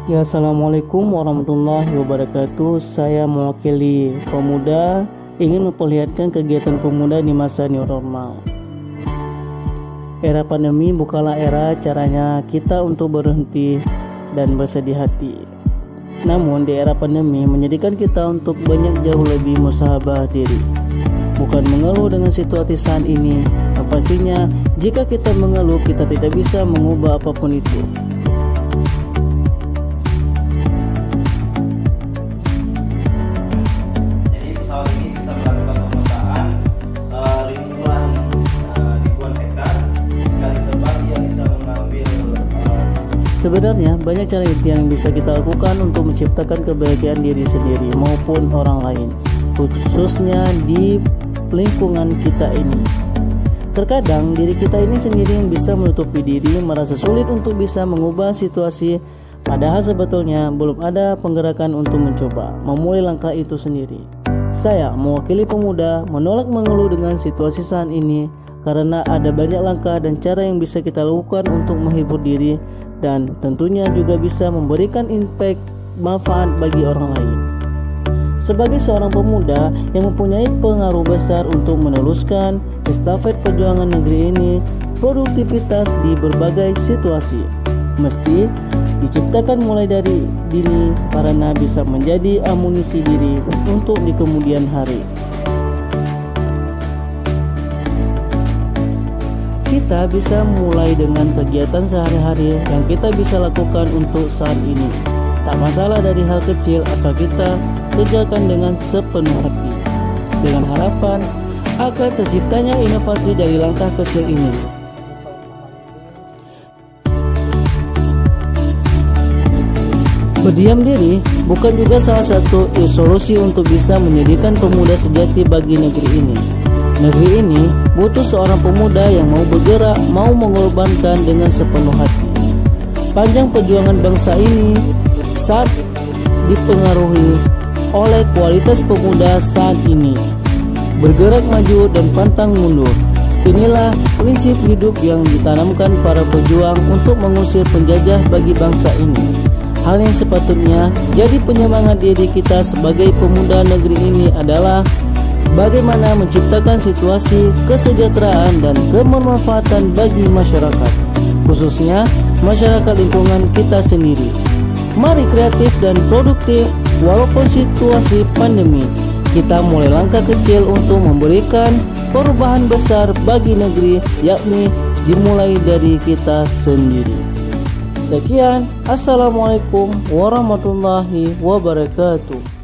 Ya, assalamualaikum warahmatullahi wabarakatuh. Saya mewakili pemuda ingin memperlihatkan kegiatan pemuda di masa new normal. Era pandemi bukanlah era caranya kita untuk berhenti dan bersedih hati. Namun di era pandemi menjadikan kita untuk banyak jauh lebih muhasabah diri. Bukan mengeluh dengan situasi saat ini. Yang pastinya jika kita mengeluh kita tidak bisa mengubah apapun itu. Sebenarnya banyak cara yang bisa kita lakukan untuk menciptakan kebahagiaan diri sendiri maupun orang lain, khususnya di lingkungan kita ini. Terkadang diri kita ini sendiri yang bisa menutupi diri, merasa sulit untuk bisa mengubah situasi, padahal sebetulnya belum ada penggerakan untuk mencoba memulai langkah itu sendiri. Saya mewakili pemuda menolak mengeluh dengan situasi saat ini karena ada banyak langkah dan cara yang bisa kita lakukan untuk menghibur diri dan tentunya juga bisa memberikan impact manfaat bagi orang lain. Sebagai seorang pemuda yang mempunyai pengaruh besar untuk meneruskan estafet perjuangan negeri ini, produktivitas di berbagai situasi mesti diciptakan mulai dari dini karena bisa menjadi amunisi diri untuk di kemudian hari. Kita bisa mulai dengan kegiatan sehari-hari yang kita bisa lakukan untuk saat ini. Tak masalah dari hal kecil asal kita kerjakan dengan sepenuh hati, dengan harapan akan terciptanya inovasi dari langkah kecil ini. Berdiam diri bukan juga salah satu solusi untuk bisa menjadikan pemuda sejati bagi negeri ini. Negeri ini butuh seorang pemuda yang mau bergerak, mau mengorbankan dengan sepenuh hati. Panjang perjuangan bangsa ini saat dipengaruhi oleh kualitas pemuda saat ini, bergerak maju dan pantang mundur. Inilah prinsip hidup yang ditanamkan para pejuang untuk mengusir penjajah bagi bangsa ini. Hal yang sepatutnya jadi penyemangat diri kita sebagai pemuda negeri ini adalah bagaimana menciptakan situasi kesejahteraan dan kebermanfaatan bagi masyarakat, khususnya masyarakat lingkungan kita sendiri. Mari kreatif dan produktif walaupun situasi pandemi. Kita mulai langkah kecil untuk memberikan perubahan besar bagi negeri, yakni dimulai dari kita sendiri. Sekian, assalamualaikum warahmatullahi wabarakatuh.